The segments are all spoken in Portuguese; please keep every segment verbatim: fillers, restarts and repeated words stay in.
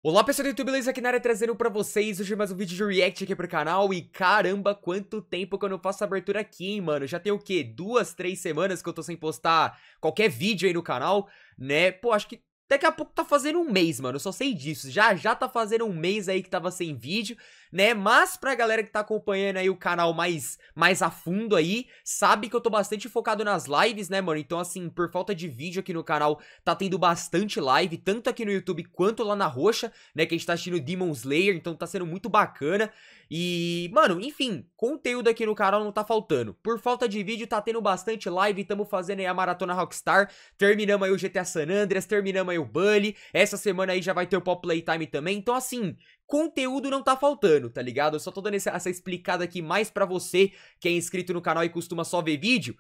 Olá pessoal do YouTube, beleza? Aqui na área trazendo pra vocês hoje mais um vídeo de react aqui pro canal. E caramba, quanto tempo que eu não faço abertura aqui, hein, mano? Já tem o quê? Duas, três semanas que eu tô sem postar qualquer vídeo aí no canal, né? Pô, acho que daqui a pouco tá fazendo um mês, mano, eu só sei disso. Já, já tá fazendo um mês aí que tava sem vídeo, né? Mas pra galera que tá acompanhando aí o canal mais, mais a fundo aí, sabe que eu tô bastante focado nas lives, né, mano? Então, assim, por falta de vídeo aqui no canal, tá tendo bastante live, tanto aqui no YouTube quanto lá na Roxa, né? Que a gente tá assistindo Demon Slayer, então tá sendo muito bacana. E, mano, enfim, conteúdo aqui no canal não tá faltando. Por falta de vídeo, tá tendo bastante live, tamo fazendo aí a Maratona Rockstar, terminamos aí o G T A San Andreas, terminamos aí o Bully, essa semana aí já vai ter o Pop Playtime também, então assim, conteúdo não tá faltando, tá ligado? Eu só tô dando essa, essa explicada aqui mais pra você que é inscrito no canal e costuma só ver vídeo.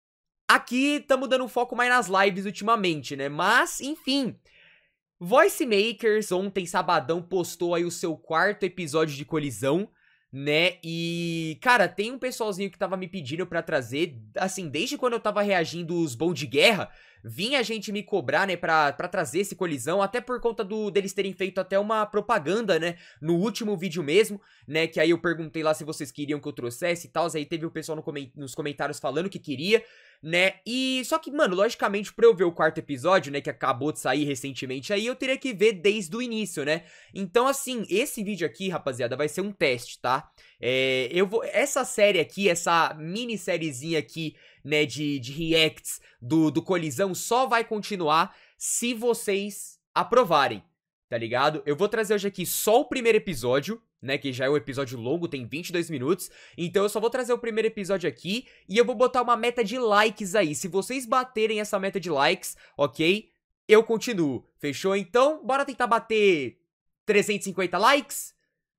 Aqui tamo dando um foco mais nas lives ultimamente, né? Mas, enfim... Voice Makers ontem, sabadão, postou aí o seu quarto episódio de Colisão, né, e, cara, tem um pessoalzinho que tava me pedindo pra trazer, assim, desde quando eu tava reagindo os Bom de Guerra, vinha a gente me cobrar, né, pra, pra trazer esse Colisão, até por conta do, deles terem feito até uma propaganda, né, no último vídeo mesmo, né, que aí eu perguntei lá se vocês queriam que eu trouxesse e tal, aí teve o pessoal no coment nos comentários falando que queria, né, e só que, mano, logicamente pra eu ver o quarto episódio, né, que acabou de sair recentemente aí, eu teria que ver desde o início, né, então assim, esse vídeo aqui, rapaziada, vai ser um teste, tá, é, eu vou, essa série aqui, essa minissériezinha aqui, né, de, de reacts do, do Colisão só vai continuar se vocês aprovarem, tá ligado? Eu vou trazer hoje aqui só o primeiro episódio, né, que já é um episódio longo, tem vinte e dois minutos, então eu só vou trazer o primeiro episódio aqui e eu vou botar uma meta de likes aí, se vocês baterem essa meta de likes, ok, eu continuo, fechou? Então, bora tentar bater trezentos e cinquenta likes?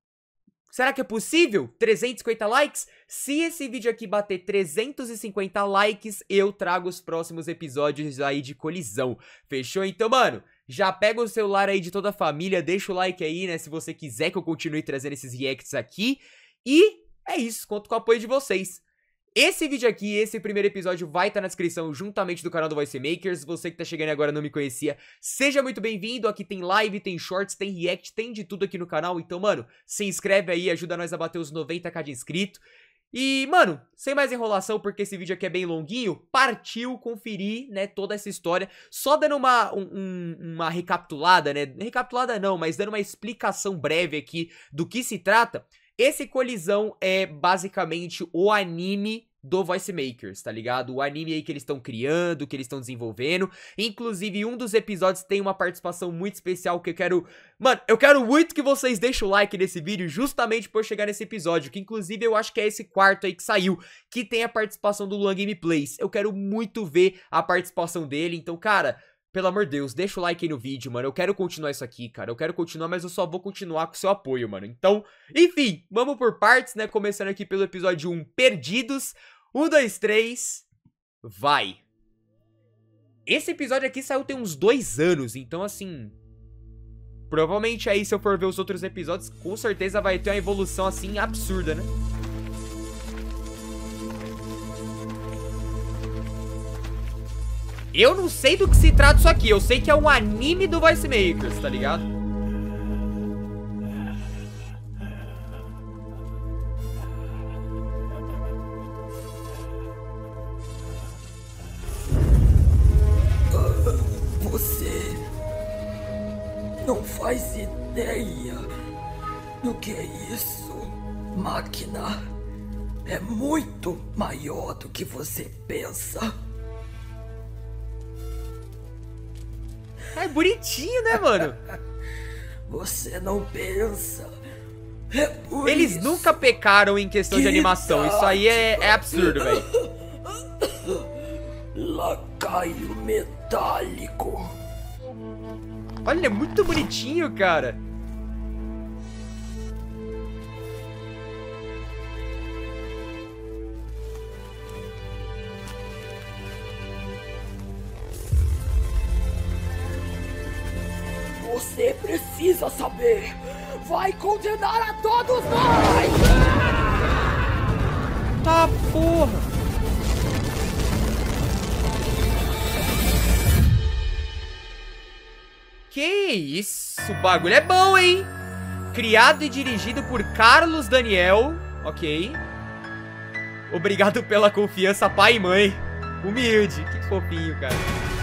Será que é possível? trezentos e cinquenta likes? Se esse vídeo aqui bater trezentos e cinquenta likes, eu trago os próximos episódios aí de Colisão. Fechou? Então, mano, já pega o celular aí de toda a família, deixa o like aí, né, se você quiser que eu continue trazendo esses reacts aqui. E é isso, conto com o apoio de vocês. Esse vídeo aqui, esse primeiro episódio vai estar na descrição juntamente do canal do Voice Makers. Você que tá chegando agora e não me conhecia, seja muito bem-vindo. Aqui tem live, tem shorts, tem react, tem de tudo aqui no canal. Então, mano, se inscreve aí, ajuda nós a bater os noventa k de inscrito. E, mano, sem mais enrolação, porque esse vídeo aqui é bem longuinho, partiu conferir, né, toda essa história. Só dando uma, um, uma recapitulada, né, recapitulada não, mas dando uma explicação breve aqui do que se trata. Esse Colisão é basicamente o anime do Voice Makers, tá ligado? O anime aí que eles estão criando, que eles estão desenvolvendo. Inclusive, um dos episódios tem uma participação muito especial que eu quero... Mano, eu quero muito que vocês deixem o like nesse vídeo justamente por chegar nesse episódio, que inclusive eu acho que é esse quarto aí que saiu, que tem a participação do Luan Gameplays. Eu quero muito ver a participação dele, então, cara... Pelo amor de Deus, deixa o like aí no vídeo, mano. Eu quero continuar isso aqui, cara. Eu quero continuar, mas eu só vou continuar com o seu apoio, mano. Então, enfim, vamos por partes, né? Começando aqui pelo episódio um, Perdidos. um, dois, três, vai! Esse episódio aqui saiu tem uns dois anos, então assim... Provavelmente aí, se eu for ver os outros episódios, com certeza vai ter uma evolução assim absurda, né? Eu não sei do que se trata isso aqui, eu sei que é um anime do Voice Makers, tá ligado? Você não faz ideia do que é isso, máquina. É muito maior do que você pensa. É bonitinho, né, mano? Você não pensa. É por Eles isso nunca pecaram em questão de animação. Isso aí é, é absurdo, velho. Lacaio metálico. Olha, é muito bonitinho, cara. Você precisa saber. Vai condenar a todos nós. Tá, porra. Que isso? Nossa, o bagulho é bom, hein? Criado e dirigido por Carlos Daniel. Ok. Obrigado pela confiança, pai e mãe. Humilde. Que fofinho, cara.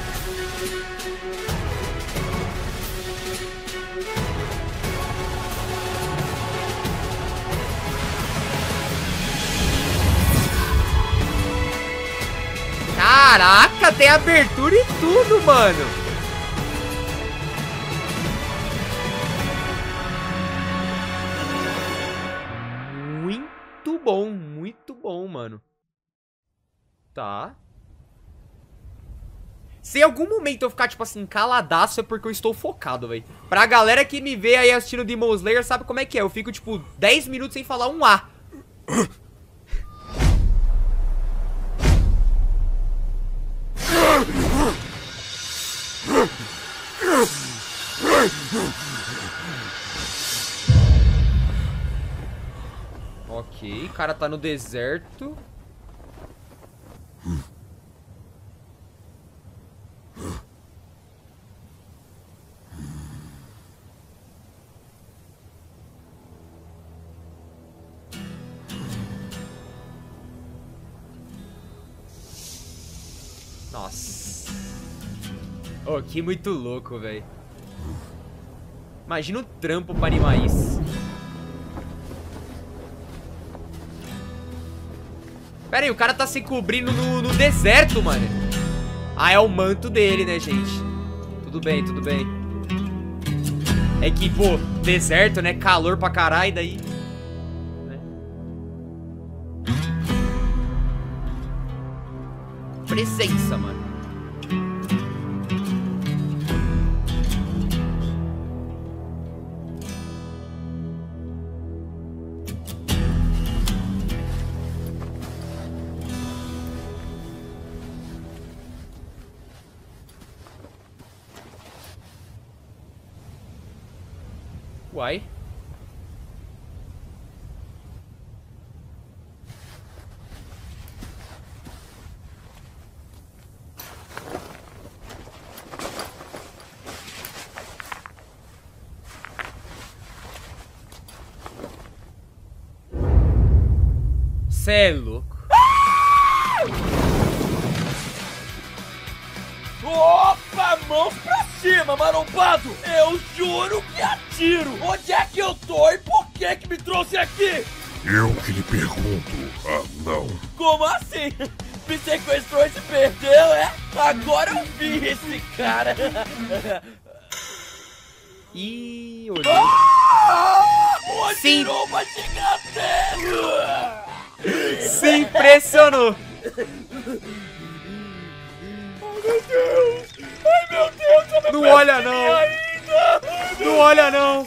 Caraca, tem abertura e tudo, mano. Muito bom, muito bom, mano. Tá. Se em algum momento eu ficar, tipo assim, caladaço, é porque eu estou focado, velho. Pra galera que me vê aí assistindo Demon Slayer, sabe como é que é. Eu fico, tipo, dez minutos sem falar um A. Ok, o cara tá no deserto. Nossa. Oh, que muito louco, velho. Imagina o trampo pra animar isso. Pera aí, o cara tá se cobrindo no, no deserto, mano. Ah, é o manto dele, né, gente? Tudo bem, tudo bem. É que, pô, deserto, né? Calor pra caralho, daí... né? Presença, mano. Uai. Cê é louco. Opa, mãos pra cima, marombado! Eu juro que atiro! Onde é que eu tô e por que que me trouxe aqui? Eu que lhe pergunto, ah, não. Como assim? Me sequestrou e se perdeu, é? Agora eu vi esse cara! Ih, olhou. Ah! O Sim. Adiroma gigantesco! Se impressionou. Meu Deus! Ai, meu Deus! Eu Não não olha, percebi não. ainda. Não olha, não.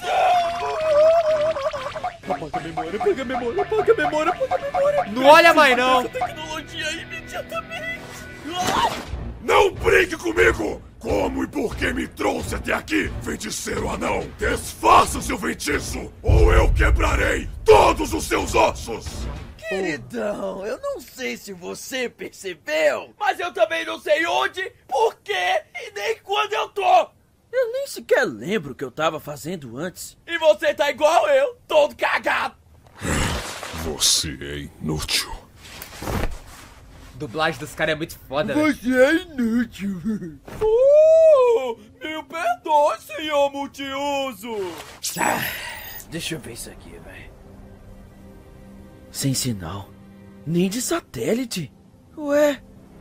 Apaga a memória, apaga a memória, apaga a memória, apaga a memória. Não olha mais, não. Essa tecnologia imediatamente. Não brinque comigo! Como e por que me trouxe até aqui, feiticeiro anão? Desfaça seu feitiço, ou eu quebrarei todos os seus ossos! Queridão, eu não sei se você percebeu, mas eu também não sei onde, por quê e nem quando eu tô. Eu nem sequer lembro o que eu tava fazendo antes. E você tá igual eu, todo cagado. Você é inútil. Dublagem dos caras é muito foda, velho. Você é inútil. Uh, meu perdão, senhor multiuso. Ah, deixa eu ver isso aqui, velho. Sem sinal. Nem de satélite. Ué?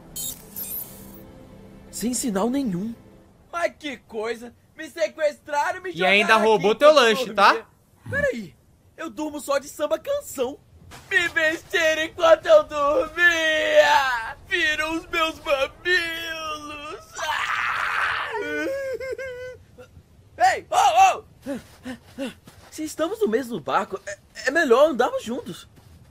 Sem sinal nenhum. Mas que coisa. Me sequestraram e me E jogaram ainda roubou aqui teu enquanto lanche, dormia. tá? Peraí. Eu durmo só de samba canção. Me vestiram enquanto eu dormia. Viram os meus mamilos. Ah! Ei, oh, oh! Se estamos no mesmo barco, é, é melhor andarmos juntos.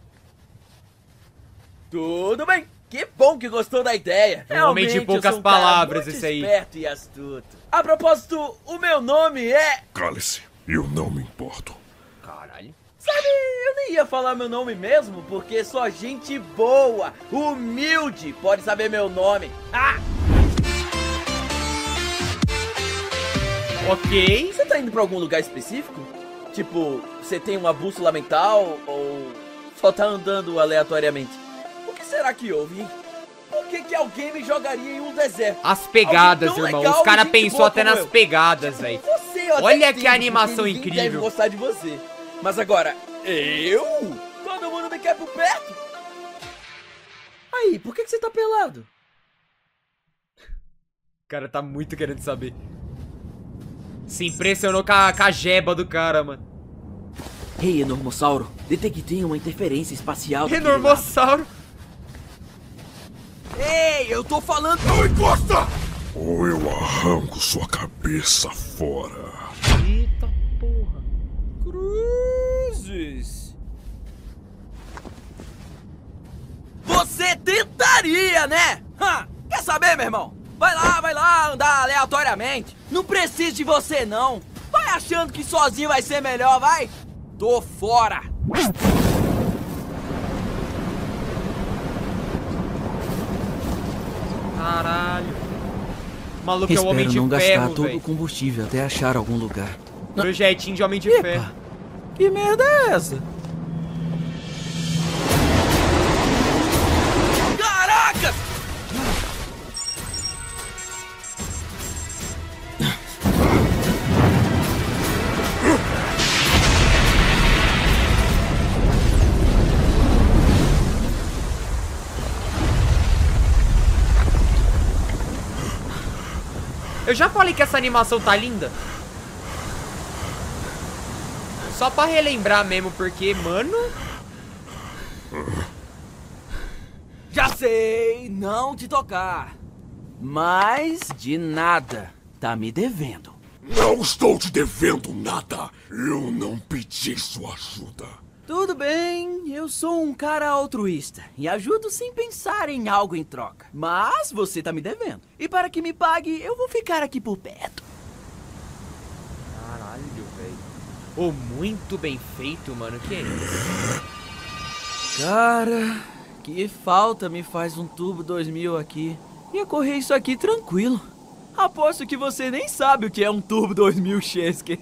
Tudo bem. Que bom que gostou da ideia. Um homem de Realmente, poucas eu sou um cara palavras, muito esse aí. esperto e astuto. A propósito, o meu nome é... Cale-se, eu não me importo. Caralho. Sabe, eu nem ia falar meu nome mesmo, porque só gente boa, humilde, pode saber meu nome. Ah! Ok. Você tá indo pra algum lugar específico? Tipo, você tem uma bússola mental ou só tá andando aleatoriamente? O que será que houve, hein? Por que que alguém me jogaria em um deserto? As pegadas, Alguém tão irmão. legal Os caras e gente pensou boa até como nas eu. pegadas, velho. Você, eu até Olha que entendo, animação porque ninguém incrível. deve gostar de você. Mas agora, eu? Todo mundo me quer por perto? Aí, por que que você tá pelado? O cara tá muito querendo saber. Se impressionou com a, com a jeba do cara, mano. Ei, Enormossauro, detectei uma interferência espacial. daquele lado. Enormossauro. Ei, eu tô falando... Não encosta! Ou eu arranco sua cabeça fora. Eita porra. Cruzes. Você tentaria, né? Ha! Quer saber, meu irmão? Vai lá, vai lá andar aleatoriamente. Não preciso de você, não. Vai achando que sozinho vai ser melhor, vai. Tô fora. Caralho. O maluco é o Espero Homem de não gastar Ferro, todo o velho. combustível até achar algum lugar. Projetinho de Homem de Epa. Ferro. Que merda é essa? Caraca! Eu já falei que essa animação tá linda. Só pra relembrar mesmo, porque, mano... Já sei, não te tocar. Mas de nada. Tá me devendo. Não estou te devendo nada. Eu não pedi sua ajuda. Tudo bem, eu sou um cara altruísta e ajudo sem pensar em algo em troca. Mas você tá me devendo. E para que me pague, eu vou ficar aqui por perto. Caralho, velho. Ô, muito bem feito, mano. Que é isso? Cara, que falta me faz um Turbo dois mil aqui. Ia correr isso aqui tranquilo. Aposto que você nem sabe o que é um Turbo dois mil Chesky.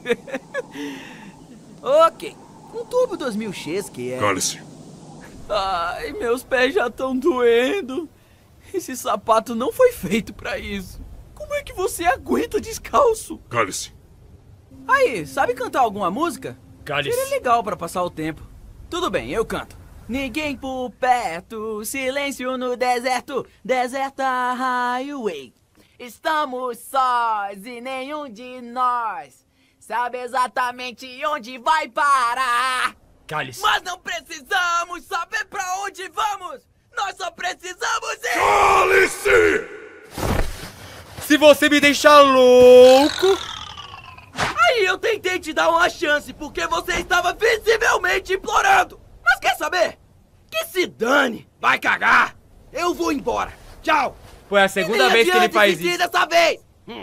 Ok, um Turbo dois mil Chesky é... Cale-se. Ai, meus pés já estão doendo. Esse sapato não foi feito pra isso. Como é que você aguenta descalço? Cale-se. Aí, sabe cantar alguma música? Cale-se. Seria legal pra passar o tempo. Tudo bem, eu canto. Ninguém por perto, silêncio no deserto, deserta highway. Estamos sós e nenhum de nós sabe exatamente onde vai parar. Cale-se. Mas não precisamos saber pra onde vamos. Nós só precisamos ir. Cale-se! Se você me deixar louco... Aí eu tentei te dar uma chance porque você estava visivelmente implorando. Mas quer saber? Que se dane. Vai cagar. Eu vou embora. Tchau. Pô, é a segunda vez que ele faz isso. Dessa vez.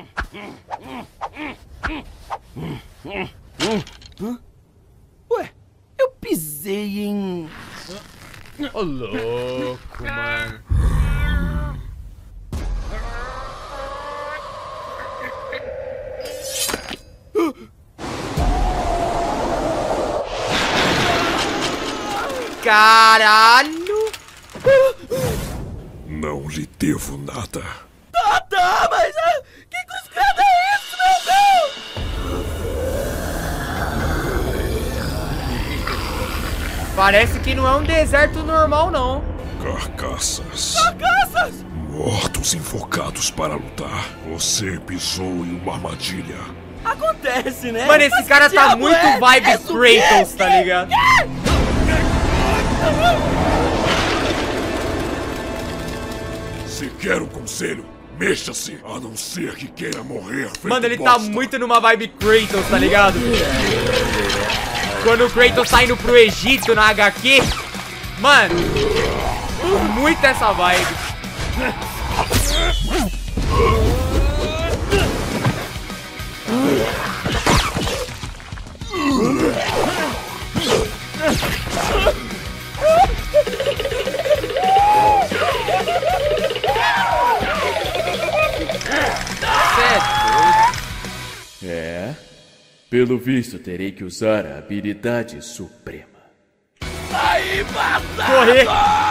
Ué, eu pisei em... Ô, louco, mano. Caralho! Não lhe devo nada. Tá, tá, mas... ah, que cuscada é isso, meu Deus? Parece que não é um deserto normal, não. Carcaças. Carcaças! Mortos invocados para lutar. Você pisou em uma armadilha. Acontece, né? Mano, esse Mas cara que tá diabo muito é? vibe É zumbi? Kratos, tá ligado? Se quer um conselho, mexa-se, a não ser que queira morrer feito Mano, ele tá bosta. muito numa vibe Kratos, tá ligado? Quando o Kratos tá indo pro Egito na H Q. Mano, muito essa vibe. Cê é doido. É, Pelo visto, terei que usar a habilidade suprema. Aí, mata! Correr!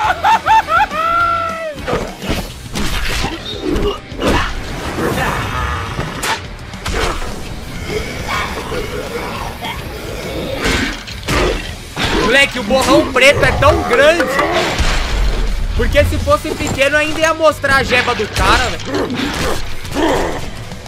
Moleque, o borrão preto é tão grande. Porque se fosse pequeno ainda ia mostrar a jeba do cara, velho.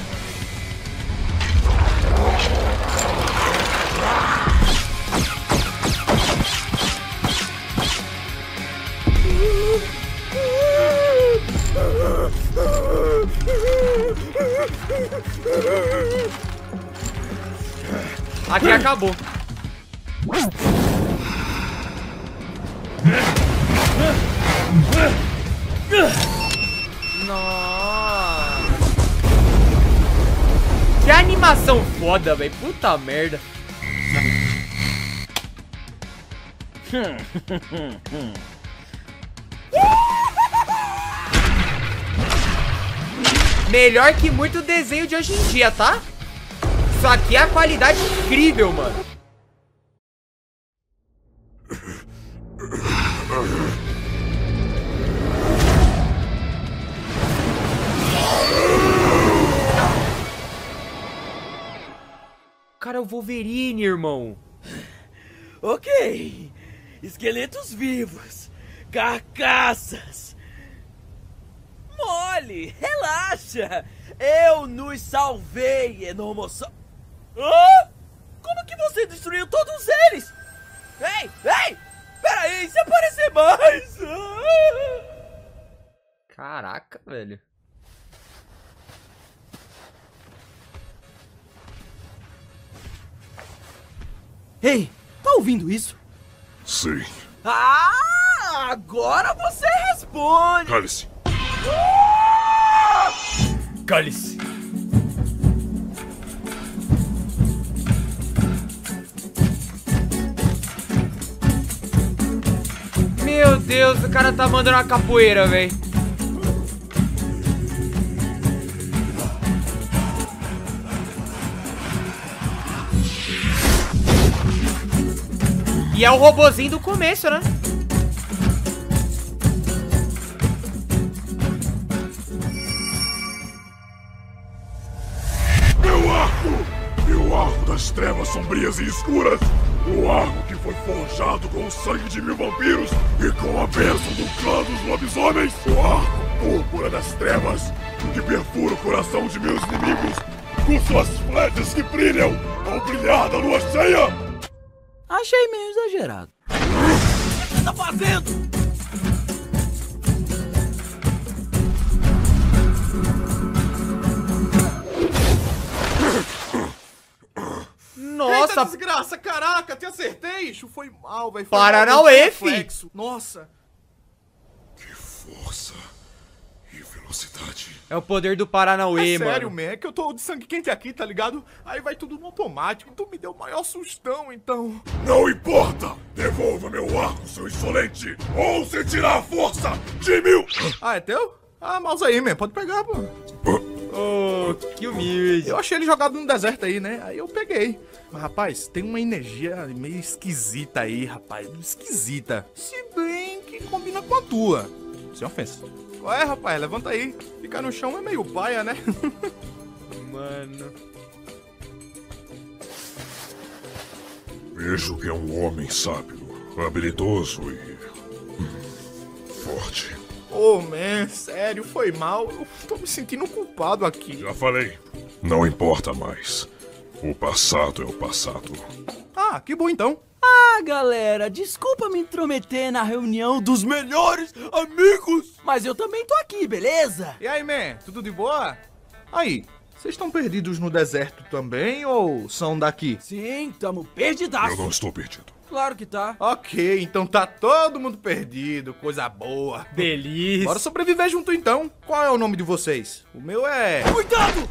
Aqui acabou. Nossa. Que animação foda, velho. Puta merda. Melhor que muito desenho de hoje em dia, tá? Isso aqui é a qualidade incrível, mano. Cara, é o Wolverine, irmão. Ok. Esqueletos vivos. Carcaças. Mole, relaxa. Eu nos salvei, Enormossauro. Hã? Como que você destruiu todos eles? Ei, ei! Peraí, se aparecer mais! Caraca, velho. Ei, tá ouvindo isso? Sim. Ah, agora você responde! Cale-se. Cale-se. Meu Deus, o cara tá mandando uma capoeira, velho. E é o robozinho do começo, né? Meu arco! Meu arco das trevas sombrias e escuras! O arco que foi forjado com o sangue de mil vampiros e com a bênção do clã dos lobisomens! O arco púrpura das trevas que perfura o coração de meus inimigos com suas flechas que brilham ao brilhar da lua cheia! Achei meio exagerado. O que você tá fazendo? Nossa, Eita desgraça, caraca, te acertei. Isso foi mal, velho. Paranauê, fi. Nossa. Que força e velocidade. é o poder do Paranauê, É mano. sério, man, é que eu tô de sangue quente aqui, tá ligado? Aí vai tudo no automático. Tu me deu o maior sustão, então. Não importa! Devolva meu arco, seu insolente! Ou sentirá a força de mil! Ah, é teu? Ah, mouse aí, man. Pode pegar, pô. Oh, que humilde. Eu achei ele jogado no deserto aí, né? Aí eu peguei. Mas, rapaz, tem uma energia meio esquisita aí, rapaz. Esquisita. Se bem que combina com a tua. Sem ofensa. Qual é, rapaz? Levanta aí. Ficar no chão é meio paia, né? Mano. Vejo que é um homem sábio, habilidoso e... hum, forte. Ô, oh, man, sério, foi mal. Eu tô me sentindo culpado aqui. Já falei. Não importa mais. O passado é o passado. Ah, que bom então. Ah, galera, desculpa me intrometer na reunião dos melhores amigos, mas eu também tô aqui, beleza? E aí, man, tudo de boa? Aí, vocês estão perdidos no deserto também ou são daqui? Sim, tamo Eu perdidaço. não estou perdido. Claro que tá. Ok, então tá todo mundo perdido, coisa boa. Delícia. Bora sobreviver junto então. Qual é o nome de vocês? O meu é... Cuidado!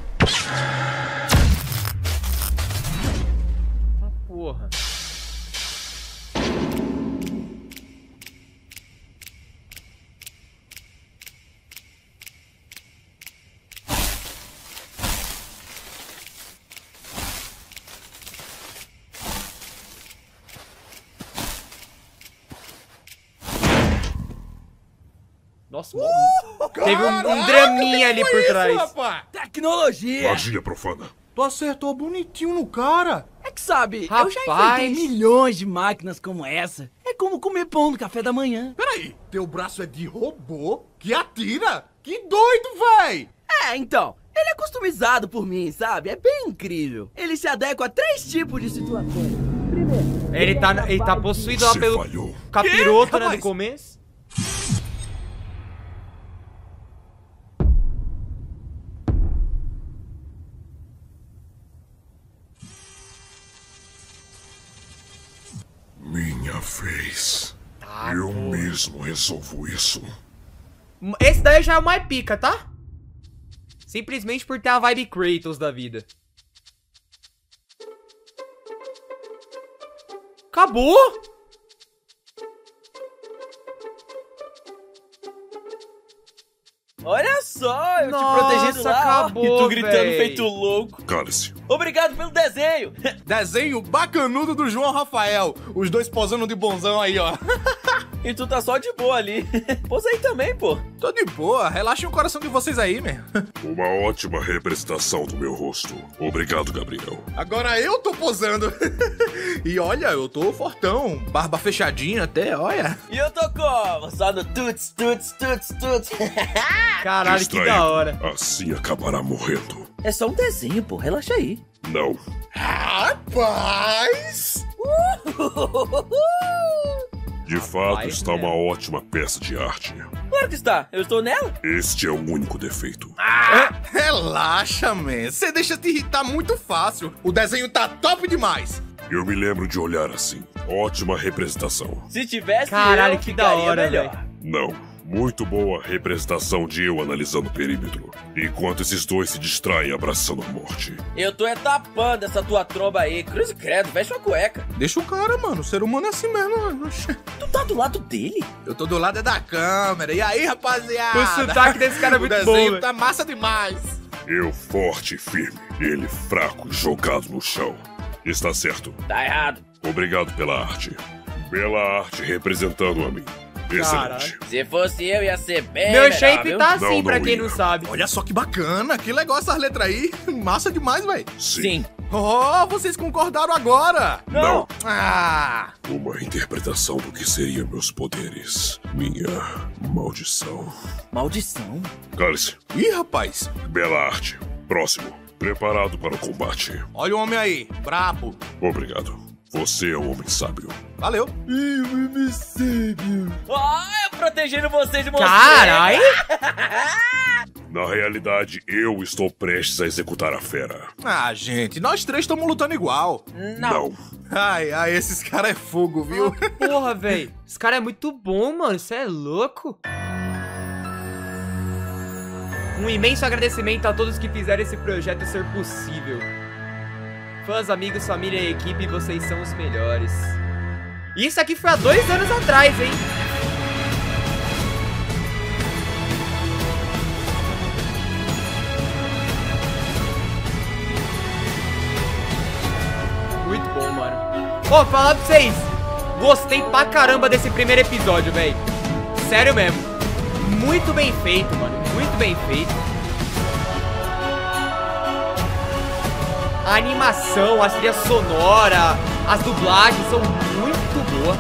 Ah, porra. Nossa, uh, teve um, um draminha ali por trás. Rapaz? Tecnologia. Magia profana. Tu acertou bonitinho no cara. É que sabe, Rapaz. eu já enfrentei milhões de máquinas como essa. É como comer pão no café da manhã. Peraí, teu braço é de robô que atira? Que doido, véi! É, então, ele é customizado por mim, sabe? É bem incrível. Ele se adequa a três tipos de situações. Primeiro, Ele tá, ele tá possuído lá Você pelo falhou. capiroto, Quê, né, no rapaz? começo. Minha vez. Tá, Eu pô. mesmo resolvo isso. Esse daí já é o mais pica, tá? Simplesmente por ter a vibe Kratos da vida. Acabou? olha só, eu Nossa, te protegendo lá, ó, acabou, e tu gritando véi. feito louco. Cale-se. Obrigado pelo desenho. Desenho bacanudo do João Rafael. Os dois posando de bonzão aí, ó. E tu tá só de boa ali. Posa aí também, pô. Tô de boa, relaxem o coração de vocês aí, meu. Uma ótima representação do meu rosto. Obrigado, Gabriel. Agora eu tô posando. E olha, eu tô fortão, barba fechadinha até, olha. E eu tô como? Só no tuts, tuts, tuts, tuts. Caralho, que Distraído. da hora. Assim acabará morrendo. É só um desenho, pô. Relaxa aí. Não. Rapaz! De fato, Rapaz, está né? uma ótima peça de arte. Claro que está. Eu estou nela. Este é o único defeito. Relaxa, man. Você deixa te irritar muito fácil. O desenho tá top demais. Eu me lembro de olhar assim. Ótima representação. Se tivesse Caralho, eu, que da ficaria hora, melhor. Não. Muito boa representação de eu analisando o perímetro. Enquanto esses dois se distraem abraçando a morte. Eu tô é tapando essa tua tromba aí. Cruz e credo, veste uma cueca. Deixa o cara, mano. O ser humano é assim mesmo. Oxe. Tu tá do lado dele? Eu tô do lado é da câmera. E aí, rapaziada? O sotaque desse cara é muito o bom, desenho velho. tá massa demais. Eu forte e firme. Ele fraco e jogado no chão. Está certo. Tá errado. Obrigado pela arte. Bela arte representando a mim. Excelente. Se fosse eu, ia ser bem Meu melhor, shape viu? tá assim, Não, pra não quem ia. não sabe. Olha só que bacana. Que legal essas letras aí. Massa demais, velho. Sim. Oh, vocês concordaram agora. Não. Ah, Uma interpretação do que seriam meus poderes. Minha maldição. Maldição. Cale-se. ih, rapaz. Bela arte. Próximo. Preparado para o combate. Olha o homem aí. Brabo. Obrigado. Você é um homem sábio. Valeu. Ah, eu protegendo você de você. Carai! Na realidade, eu estou prestes a executar a fera. Ah, gente, nós três estamos lutando igual. Não. Ai, ai, esses caras é fogo, viu? Porra, velho. Esse cara é muito bom, mano. Você é louco. Um imenso agradecimento a todos que fizeram esse projeto ser possível. Fãs, amigos, família e equipe, vocês são os melhores. Isso aqui foi há dois anos atrás, hein? Muito bom, mano. Ó, falar pra vocês, gostei pra caramba desse primeiro episódio, velho. Sério mesmo. Muito bem feito, mano. Muito bem feito. A animação, a trilha sonora, as dublagens são muito boas.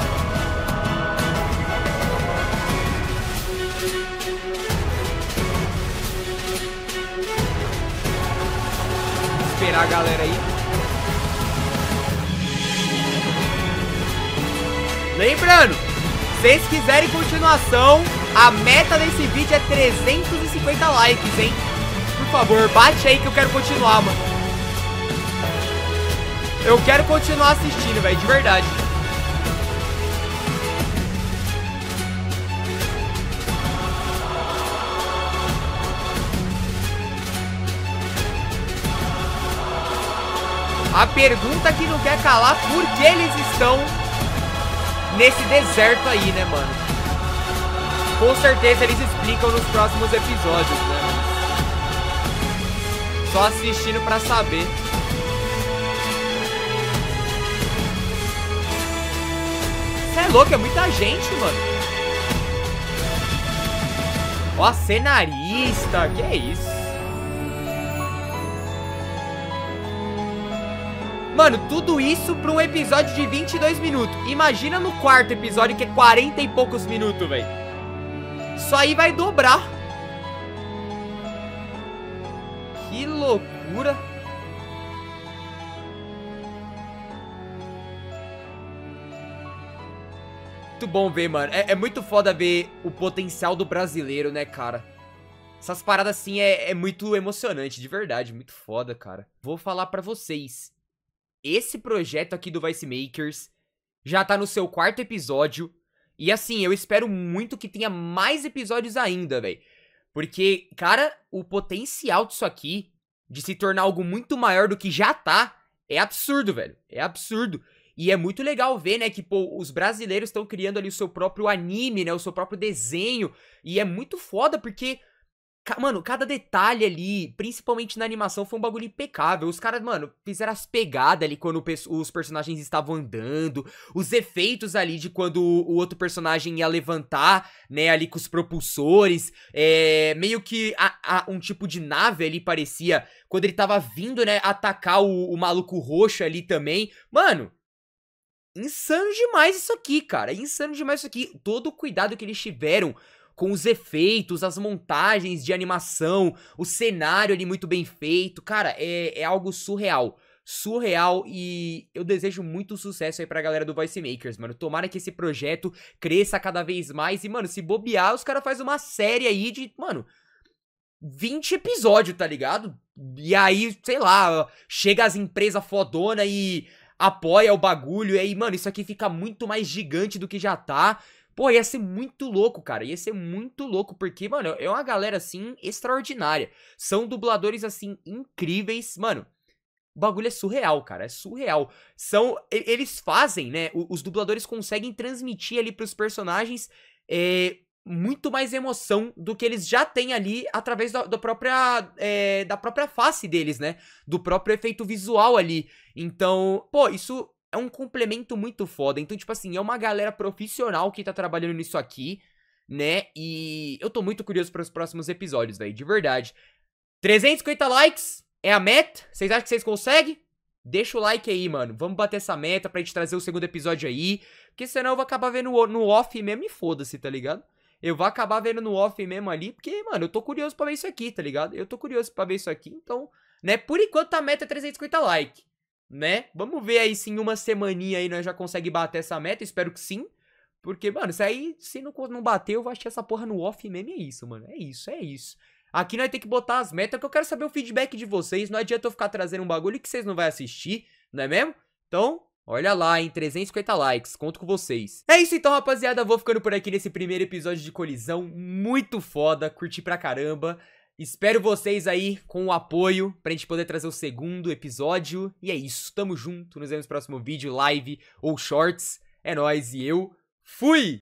Vou esperar a galera aí. Lembrando, se vocês quiserem continuação, a meta desse vídeo é trezentos e cinquenta likes, hein? Por favor, bate aí que eu quero continuar, mano. Eu quero continuar assistindo, velho, de verdade. A pergunta que não quer calar, por que eles estão nesse deserto aí, né, mano? Com certeza eles explicam nos próximos episódios, né, mano? Só assistindo pra saber. Você é louco, é muita gente, mano. Ó, cenarista, que é isso? Mano, tudo isso pra um episódio de vinte e dois minutos. Imagina no quarto episódio, que é quarenta e poucos minutos, velho. Isso aí vai dobrar. Que loucura. Muito bom ver, mano. É, é muito foda ver o potencial do brasileiro, né, cara? Essas paradas assim é, é muito emocionante, de verdade. Muito foda, cara. Vou falar pra vocês. Esse projeto aqui do Vice Makers já tá no seu quarto episódio. E assim, eu espero muito que tenha mais episódios ainda, velho. Porque, cara, o potencial disso aqui, de se tornar algo muito maior do que já tá, é absurdo, velho. É absurdo. E é muito legal ver, né, que, pô, os brasileiros estão criando ali o seu próprio anime, né, o seu próprio desenho. E é muito foda porque... Mano, cada detalhe ali, principalmente na animação, foi um bagulho impecável. Os caras, mano, fizeram as pegadas ali quando os personagens estavam andando. Os efeitos ali de quando o outro personagem ia levantar, né, ali com os propulsores. É, meio que a, a, um tipo de nave ali parecia quando ele tava vindo, né, atacar o, o maluco roxo ali também. Mano, insano demais isso aqui, cara. Insano demais isso aqui. Todo o cuidado que eles tiveram com os efeitos, as montagens de animação, o cenário ali muito bem feito. Cara, é, é algo surreal. Surreal e eu desejo muito sucesso aí pra galera do Voice Makers, mano. Tomara que esse projeto cresça cada vez mais. E, mano, se bobear, os caras fazem uma série aí de, mano, vinte episódios, tá ligado? E aí, sei lá, chega as empresas fodona e apoia o bagulho. E aí, mano, isso aqui fica muito mais gigante do que já tá. Pô, ia ser muito louco, cara. Ia ser muito louco, porque, mano, é uma galera, assim, extraordinária. São dubladores, assim, incríveis. Mano, o bagulho é surreal, cara. É surreal. São... Eles fazem, né? Os dubladores conseguem transmitir ali pros personagens é, muito mais emoção do que eles já têm ali através da, da, própria, é, da própria face deles, né? Do próprio efeito visual ali. Então, pô, isso... é um complemento muito foda. Então, tipo assim, é uma galera profissional que tá trabalhando nisso aqui, né? E eu tô muito curioso para os próximos episódios, velho. De verdade. trezentos e cinquenta likes é a meta. Vocês acham que vocês conseguem? Deixa o like aí, mano. Vamos bater essa meta pra gente trazer o segundo episódio aí. Porque senão eu vou acabar vendo no off mesmo e foda-se, tá ligado? Eu vou acabar vendo no off mesmo ali. Porque, mano, eu tô curioso pra ver isso aqui, tá ligado? Eu tô curioso pra ver isso aqui. Então, né? Por enquanto a meta é trezentos e cinquenta likes. Né? Vamos ver aí se em uma semaninha aí nós já conseguimos bater essa meta, espero que sim. Porque, mano, isso aí, se não, não bater, eu vou achar essa porra no off mesmo, é isso, mano. É isso, é isso. Aqui nós temos que botar as metas, que eu quero saber o feedback de vocês. Não adianta eu ficar trazendo um bagulho que vocês não vão assistir, não é mesmo? Então, olha lá, hein, trezentos e cinquenta likes, conto com vocês. É isso então, rapaziada, vou ficando por aqui nesse primeiro episódio de Colisão. Muito foda, curti pra caramba. Espero vocês aí com o apoio pra gente poder trazer o segundo episódio. E é isso, tamo junto, nos vemos no próximo vídeo, live ou shorts. É nóis e eu fui!